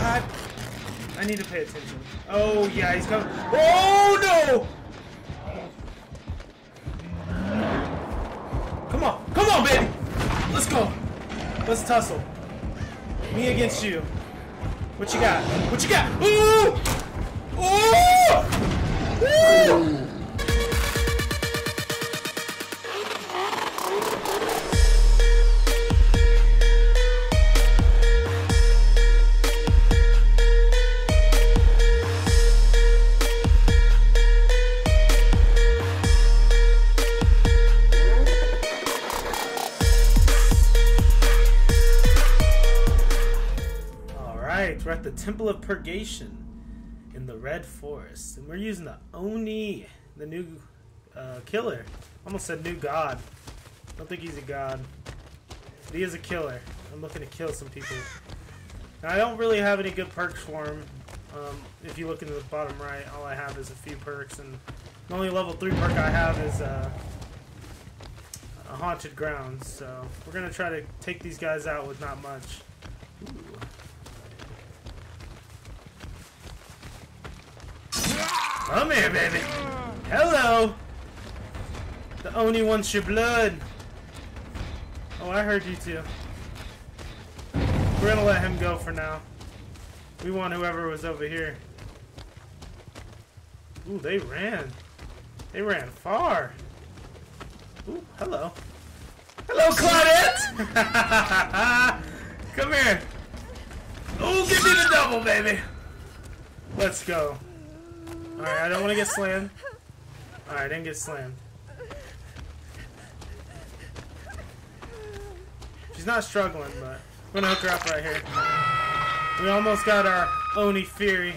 God! I need to pay attention. Oh, yeah, he's coming. Oh, no! Come on. Come on, baby! Let's go. Let's tussle. Me against you. What you got? What you got? Ooh! Ooh! Ooh! We're at the Temple of Purgation in the Red Forest, and we're using the Oni, the new killer. Almost said new god. I don't think he's a god, but he is a killer. I'm looking to kill some people. Now, I don't really have any good perks for him. If you look into the bottom right, all I have is a few perks, and the only level 3 perk I have is a Haunted Grounds. So we're gonna try to take these guys out with not much. Ooh. Come here, baby. Hello. The Oni wants your blood. Oh, I heard you too. We're gonna let him go for now. We want whoever was over here. Ooh, they ran. They ran far. Ooh, hello. Hello, Claudette. Come here. Oh, give me the double, baby. Let's go. Alright, I don't want to get slammed. Alright, I didn't get slammed. She's not struggling, but we're gonna hook her up right here. We almost got our Oni Fury.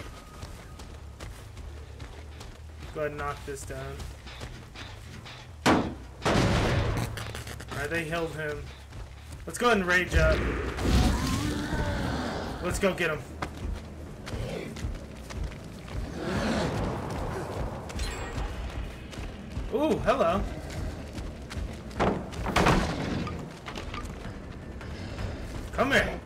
Go ahead and knock this down. Alright, they healed him. Let's go ahead and rage up. Let's go get him. Ooh, hello. Come here.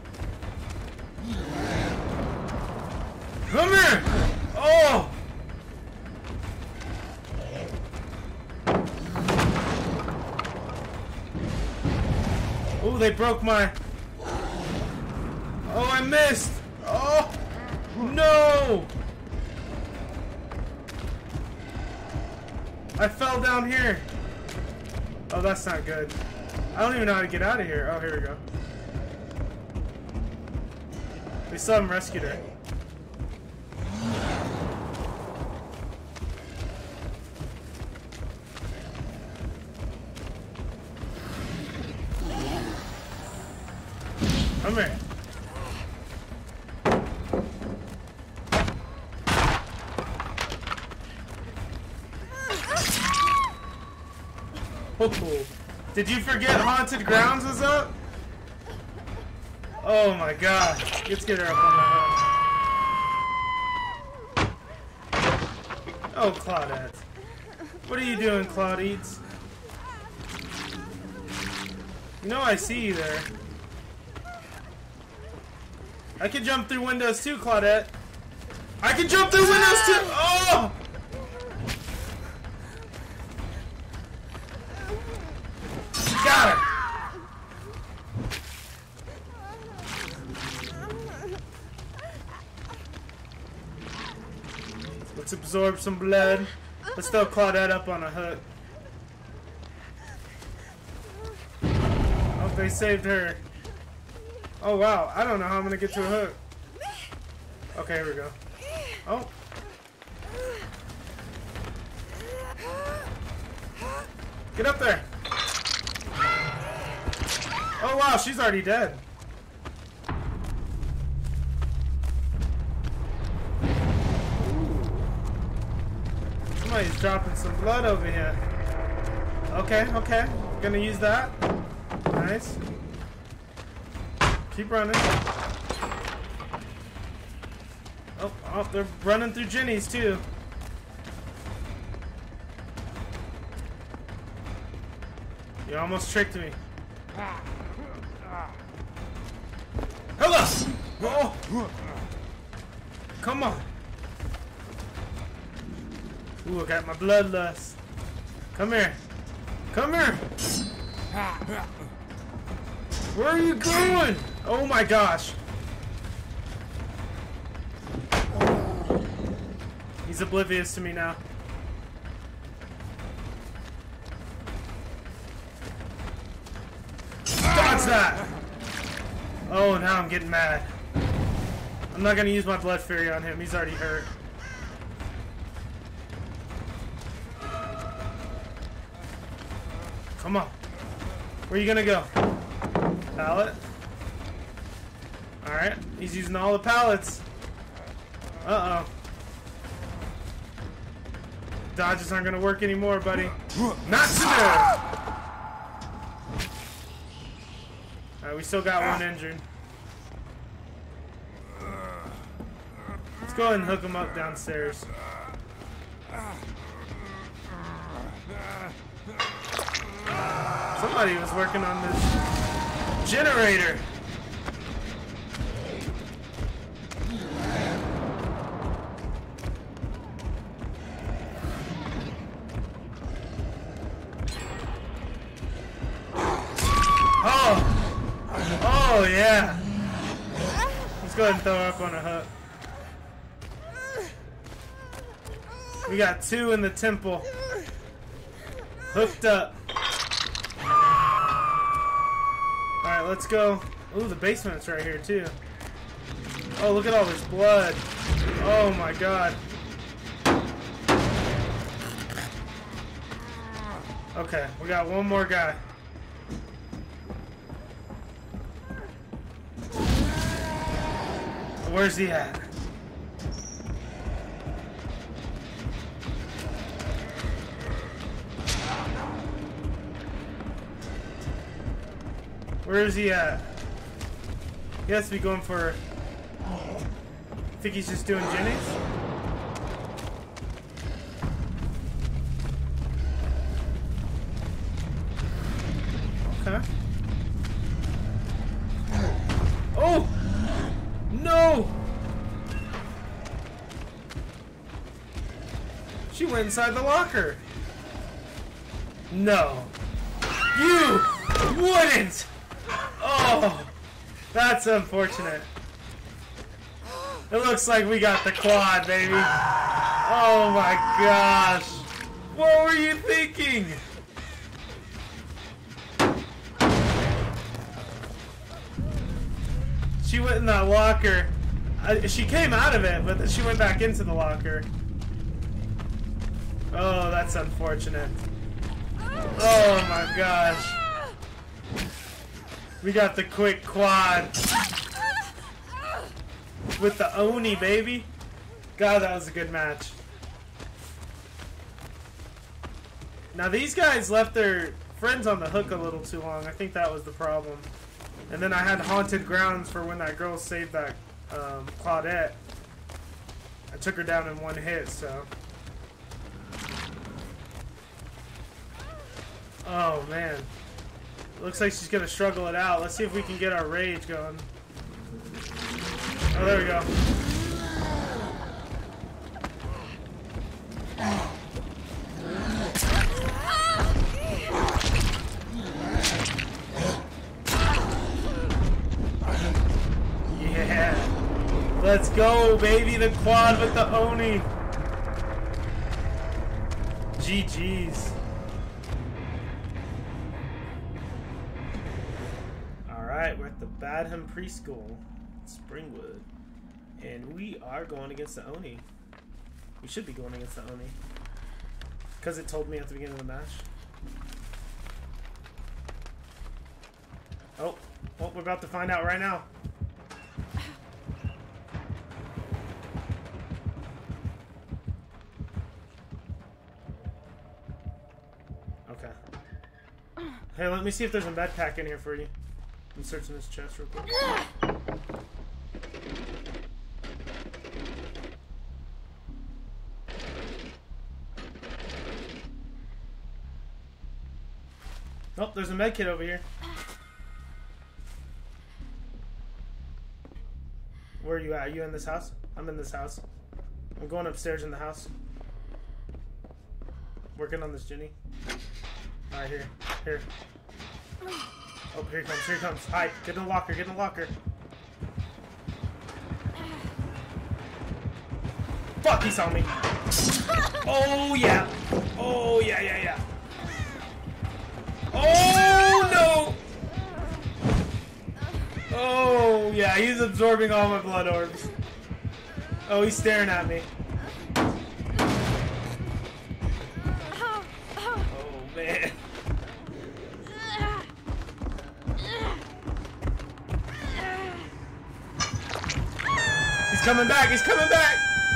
Come here. Oh. Ooh, they broke my... Oh, I missed. Oh, no. I fell down here. Oh, that's not good. I don't even know how to get out of here. Oh, here we go. We still haven't rescued her. Come here. Oh, did you forget Haunted Grounds was up? Oh my god. Let's get her up on the hook. Oh, Claudette. What are you doing, Claudettes? You know I see you there. I can jump through windows too, Claudette. I can jump through windows too! Oh! Got her! Let's absorb some blood. Let's throw Claudette up on a hook. Oh, they saved her. Oh wow, I don't know how I'm gonna get to a hook. Okay, here we go. Oh. Get up there. Oh wow, she's already dead. Somebody's dropping some blood over here. Okay, okay. Gonna use that. Nice. Keep running. Oh, oh, they're running through Jenny's too. You almost tricked me. Hello! Oh. Come on. Ooh, I got my bloodlust. Come here. Come here. Where are you going? Oh my gosh. He's oblivious to me now. Dodge that! Oh, now I'm getting mad. I'm not gonna use my blood fury on him. He's already hurt. Come on. Where are you gonna go? Pallet. Alright. He's using all the pallets. Uh-oh. Dodges aren't gonna work anymore, buddy. Not today! Alright, we still got one injured. Let's go ahead and hook him up downstairs. Somebody was working on this generator. Oh yeah. Let's go ahead and throw her up on a hook. We got two in the temple. Hooked up. Alright, let's go. Ooh, the basement's right here too. Oh, look at all this blood. Oh my god. Okay, we got one more guy. Where's he at? Where is he at? He has to be going for... I think he's just doing Jennings? Okay. Oh! No! She went inside the locker. No. You wouldn't! Oh! That's unfortunate. It looks like we got the quad, baby. Oh my gosh. What were you thinking? She went in that locker. She came out of it, but then she went back into the locker. Oh, that's unfortunate. Oh my gosh. We got the quick quad. With the Oni, baby. God, that was a good match. Now, these guys left their friends on the hook a little too long. I think that was the problem. And then I had haunted grounds for when that girl saved that Claudette. I took her down in one hit, so. Oh, man. Looks like she's going to struggle it out. Let's see if we can get our rage going. Oh, there we go. Yeah. Let's go, baby. The quad with the Oni. GG's. Alright, we're at the Badham Preschool. Springwood. And we are going against the Oni. We should be going against the Oni. Because it told me at the beginning of the match. Oh, we're about to find out right now. Okay. Hey, let me see if there's a med pack in here for you. I'm searching this chest real quick. Oh, there's a med kit over here. Where are you at? Are you in this house? I'm in this house. I'm going upstairs in the house. Working on this Ginny. Alright, here. Here. Oh, here he comes. Here he comes. Hide. Get in the locker. Get in the locker. Fuck, he saw me. Oh, yeah. Oh, yeah, yeah, yeah. Oh, no. Oh, yeah. He's absorbing all my blood orbs. Oh, he's staring at me. Oh, man. He's coming back. He's coming back.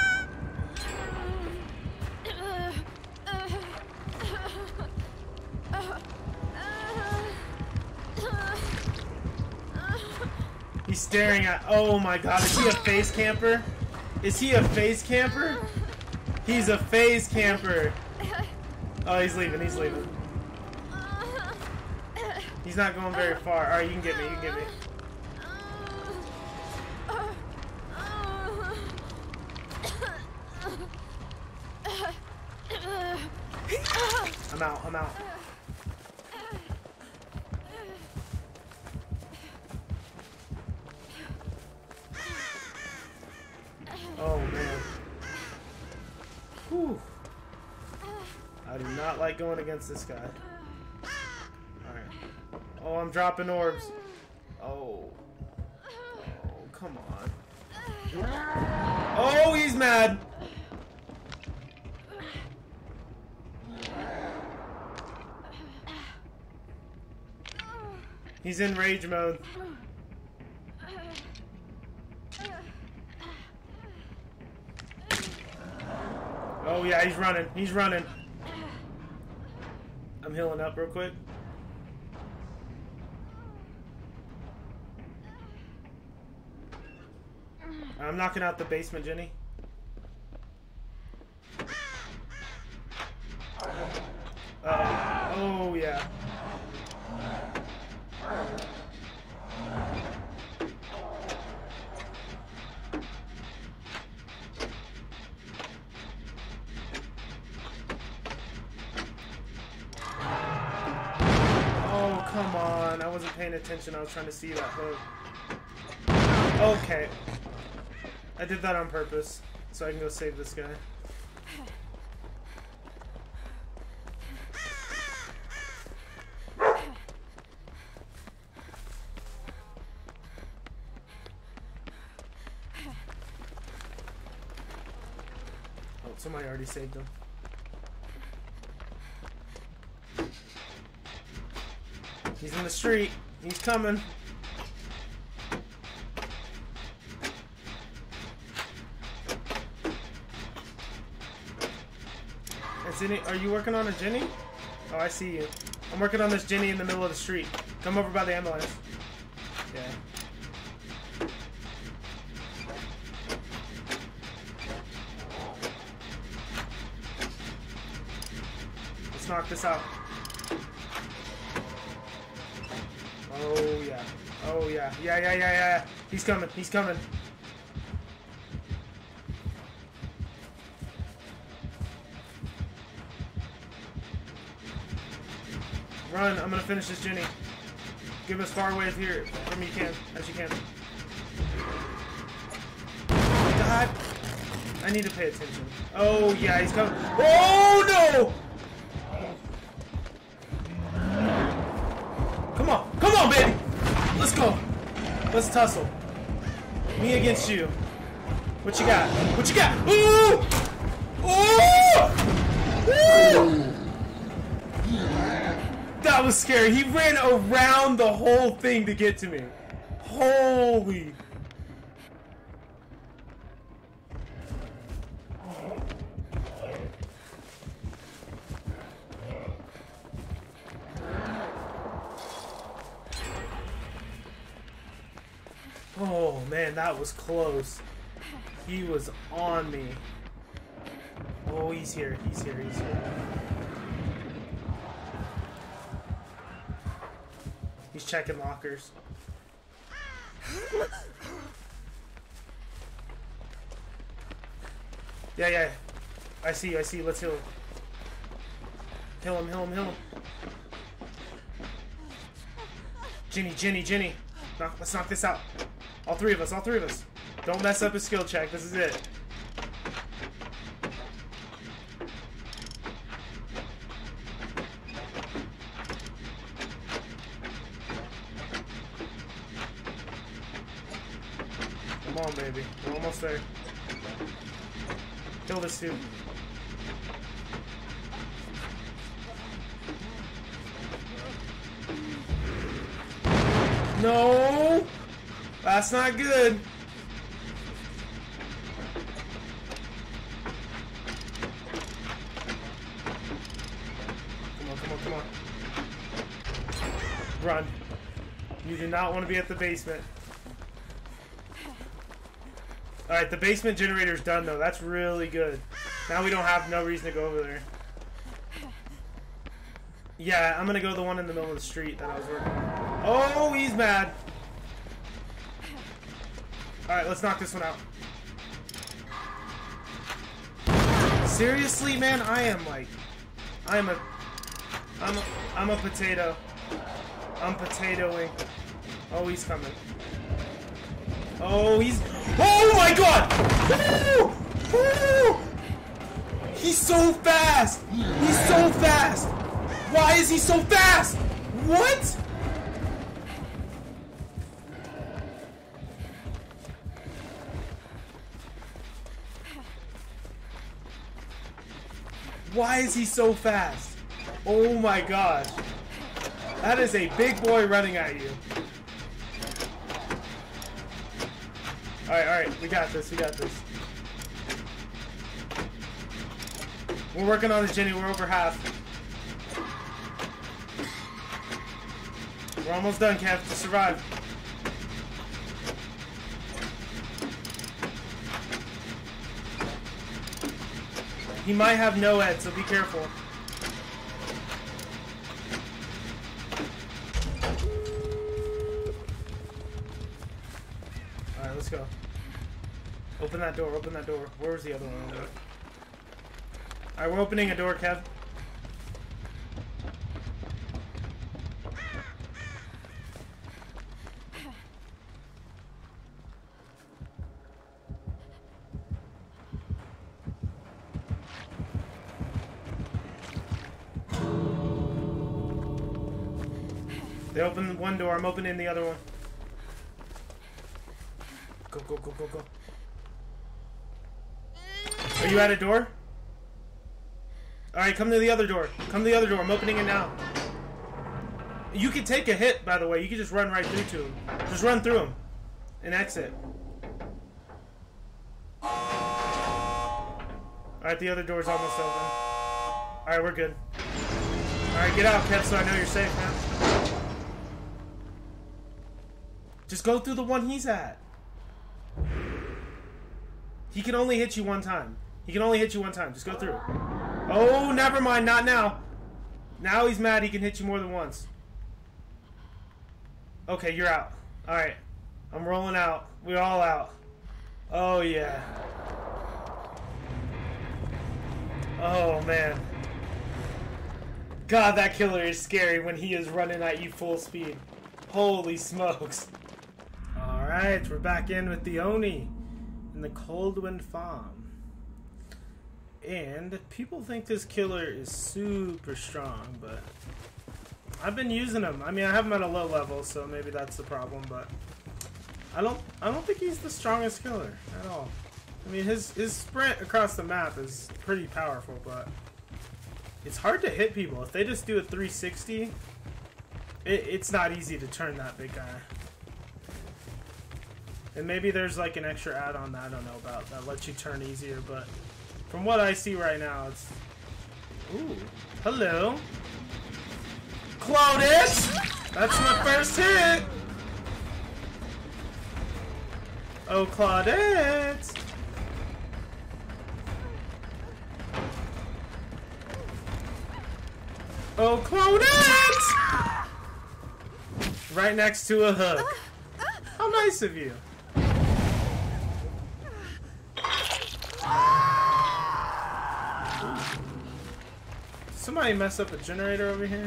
He's staring at... Oh my god, is he a face camper? Is he a face camper? He's a face camper. Oh, he's leaving, he's leaving. He's not going very far. Alright, you can get me, you can get me. I'm out, I'm out. Oh man. Whew. I do not like going against this guy. Alright. Oh, I'm dropping orbs. Oh. Oh, come on. Oh, he's mad. He's in rage mode. Oh yeah, he's running. He's running. I'm healing up real quick. I'm knocking out the basement, Jenny. Uh-oh. Oh yeah. Oh, come on. I wasn't paying attention. I was trying to see that hook. Okay. I did that on purpose, so I can go save this guy. Oh, somebody already saved him. He's in the street. He's coming. Are you working on a Jenny? Oh, I see you. I'm working on this Jenny in the middle of the street. Come over by the ambulance. Yeah. Let's knock this out. Oh, yeah. Oh, yeah. Yeah. He's coming. He's coming. Run, I'm gonna finish this Jenny. Get as far away here from you as you can. God, I need to pay attention. Oh yeah, he's coming. Oh no! Come on, baby. Let's go. Let's tussle. Me against you. What you got? What you got? Ooh! Ooh! Ooh! That was scary. He ran around the whole thing to get to me. Holy. Oh man, that was close. He was on me. Oh, he's here. He's here. He's here. He's checking lockers. Yeah, yeah. I see, I see. Let's heal him. Heal him, heal him, heal him. Ginny. Let's knock this out. All three of us, all three of us. Don't mess up his skill check. This is it. Come on, baby. We're almost there. Kill this dude. No! That's not good. Come on. Run. You do not want to be at the basement. Alright, the basement generator's done though. That's really good. Now we don't have no reason to go over there. Yeah, I'm gonna go the one in the middle of the street that I was working on. Oh, he's mad. Alright, let's knock this one out. Seriously, man, I'm a potato. I'm potatoing. Oh, he's coming. Oh, oh my god! Woo! Woo! He's so fast! He's so fast! Why is he so fast? What? Why is he so fast? Oh my gosh. That is a big boy running at you. Alright, we got this, We're working on this, Jenny, we're over half. We're almost done, Kev, to survive. He might have no head, so be careful. Alright, let's go. Open that door, Where was the other one? Alright, we're opening a door, Kev. They opened one door, I'm opening the other one. Go. Are you at a door? Alright, come to the other door. I'm opening it now. You can take a hit, by the way. You can just run right through to him. Just run through him. And exit. Alright, the other door's almost open. Alright, we're good. Alright, get out, Kev, so I know you're safe, man. Just go through the one he's at. He can only hit you one time. Just go through. Oh, never mind. Not now. Now he's mad. He can hit you more than once. Okay, you're out. Alright. I'm rolling out. We're all out. Oh, yeah. Oh, man. God, that killer is scary when he is running at you full speed. Holy smokes. Alright, we're back in with the Oni in the Coldwind Farm. And people think this killer is super strong, but I've been using him. I mean, I have him at a low level, so maybe that's the problem, but I don't think he's the strongest killer at all. I mean, his sprint across the map is pretty powerful, but it's hard to hit people. If they just do a 360, it's not easy to turn that big guy. And maybe there's like an extra add-on that I don't know about that lets you turn easier, but from what I see right now, it's... Ooh. Hello. Claudette! That's my first hit! Oh, Claudette! Oh, Claudette! Right next to a hook. How nice of you. Somebody mess up a generator over here.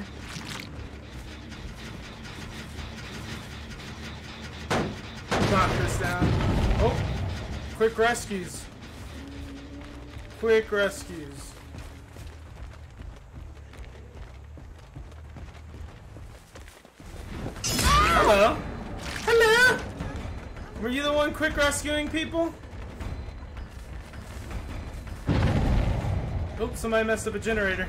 Knock this down. Oh! Quick rescues. Quick rescues. Hello? Hello? Were you the one quick rescuing people? Oops, somebody messed up a generator.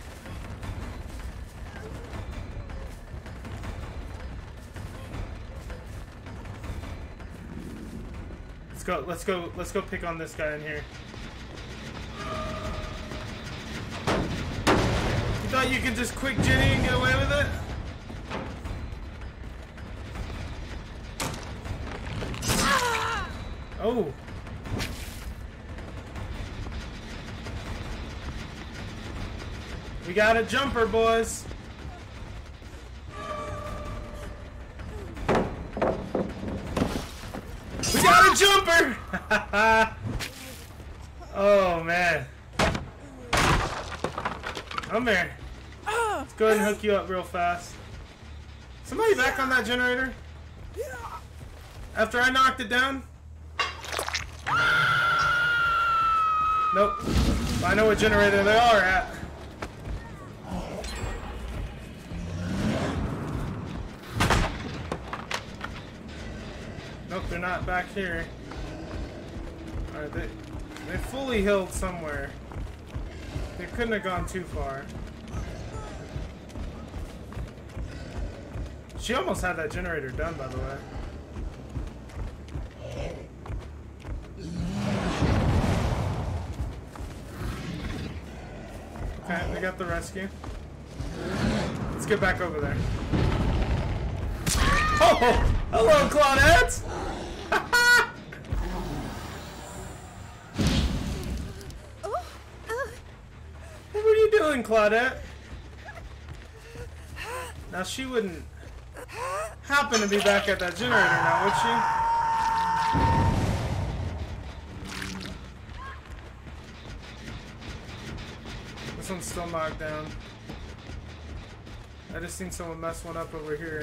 Let's go pick on this guy in here. You thought you could just quick Jenny and get away with it? Oh. We got a jumper, boys. We got a jumper! Oh, man. Come here. Let's go ahead and hook you up real fast. Somebody back on that generator? After I knocked it down? Nope. I know what generator they are at. Nope, they're not back here. Alright, they fully healed somewhere. They couldn't have gone too far. She almost had that generator done, by the way. Okay, we got the rescue. Let's get back over there. Oh! Hello, Claudette! What were you doing, Claudette? Now, she wouldn't happen to be back at that generator now, would she? This one's still knocked down. I just seen someone mess one up over here.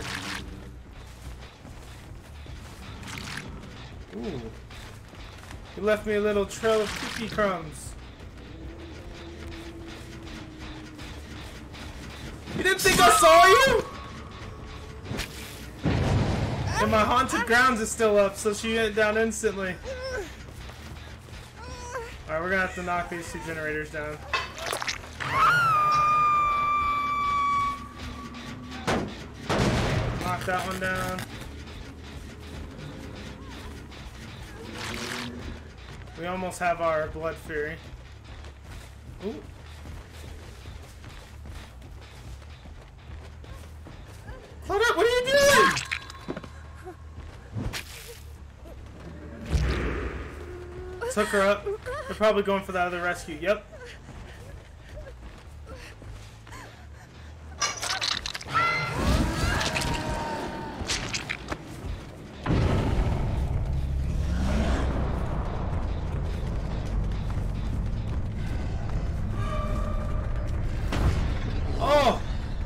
Ooh. You left me a little trail of cookie crumbs. You didn't think I saw you? And my haunted grounds is still up, so she went down instantly. Alright, we're gonna have to knock these two generators down. Knock that one down. We almost have our blood fury. Ooh. Hold up, what are you doing? Took her up. They're probably going for that other rescue. Yep. Oh!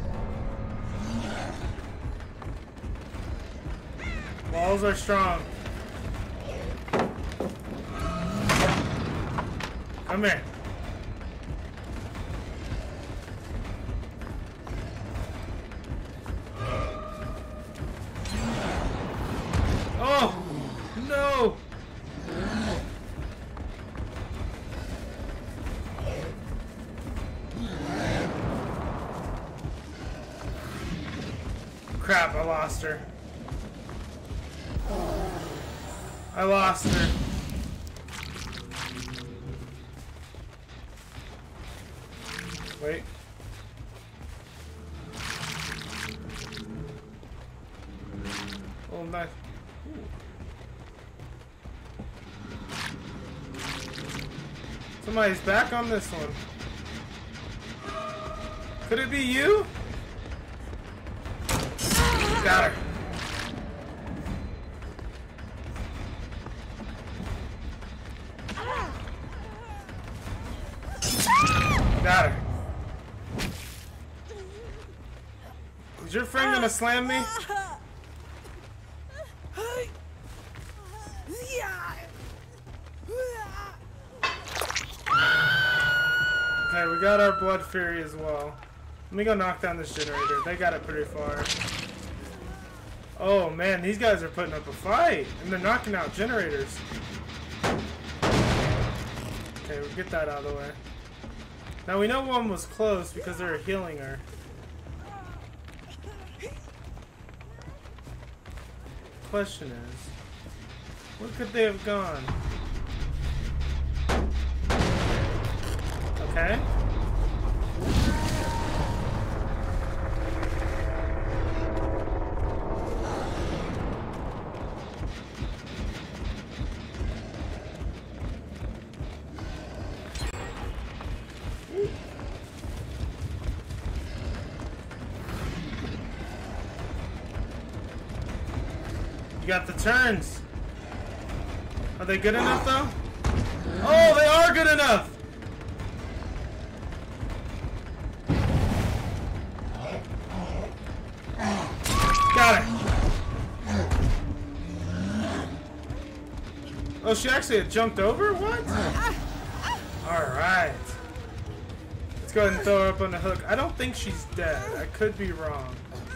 Walls are strong. Come here. Oh! No! Crap, I lost her. I lost her. Wait. Oh, nice. Somebody's back on this one. Could it be you? Got her. Got her. your friend gonna slam me? Okay, we got our Blood Fury as well. Let me go knock down this generator. They got it pretty far. Oh man, these guys are putting up a fight. And they're knocking out generators. Okay, we'll get that out of the way. Now we know one was close because they were healing her. Question is, where could they have gone? Okay. You got the turns. Are they good enough though? Oh, they are good enough! Got it. Oh, she actually had jumped over? What? Alright. Let's go ahead and throw her up on the hook. I don't think she's dead. I could be wrong.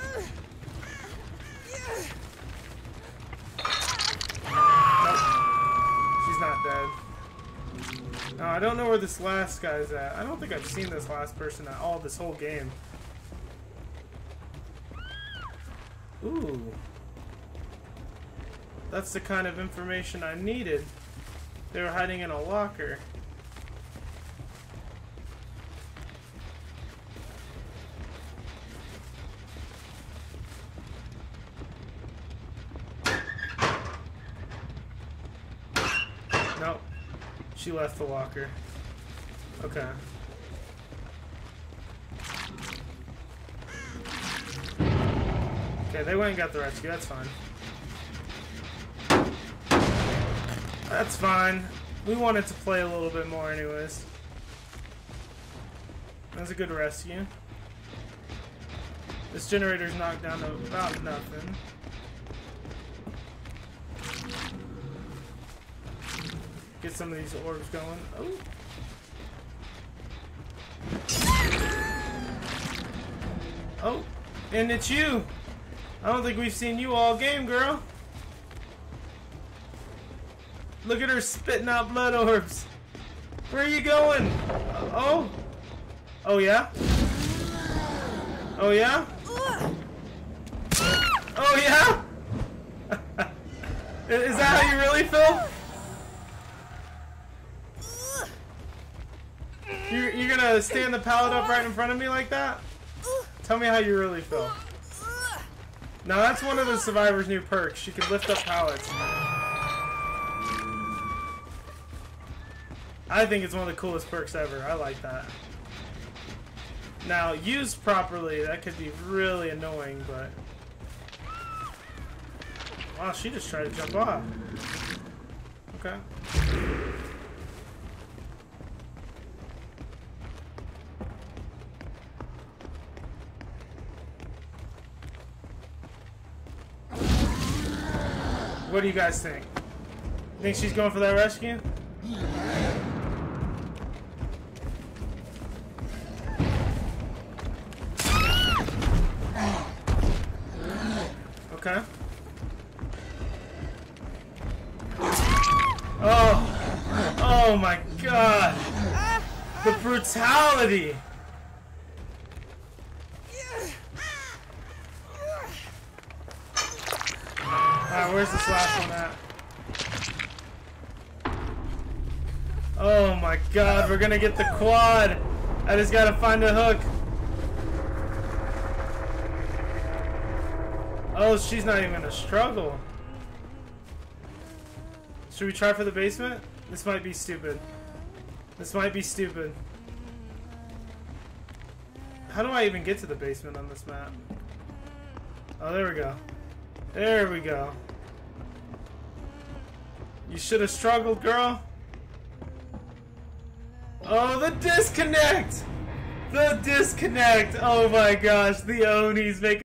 Nope. She's not dead. No, I don't know where this last guy's at. I don't think I've seen this last person at all this whole game. Ooh. That's the kind of information I needed. They were hiding in a locker. Nope. She left the locker. Okay. Okay, they went and got the rescue. That's fine. That's fine. We wanted to play a little bit more anyways. That was a good rescue. This generator's knocked down to about nothing. Get some of these orbs going. Oh. Oh, and it's you. I don't think we've seen you all game, girl. Look at her spitting out blood orbs. Where are you going? Oh. Oh, yeah? Oh, yeah? Oh, yeah? Is that how you really feel? You're gonna stand the pallet up right in front of me like that? Tell me how you really feel. Now that's one of the survivor's new perks. She can lift up pallets. I think it's one of the coolest perks ever. I like that. Now, used properly, that could be really annoying, but... Wow, she just tried to jump off. Okay. What do you guys think? Think she's going for that rescue? Okay. Oh! Oh my god! The brutality! Alright, where's this last one at? Oh my god, we're gonna get the quad! I just gotta find a hook. Oh, she's not even gonna struggle. Should we try for the basement? This might be stupid. This might be stupid. How do I even get to the basement on this map? Oh, there we go. There we go. You should have struggled, girl. Oh, the disconnect! The disconnect! Oh my gosh, the Onis make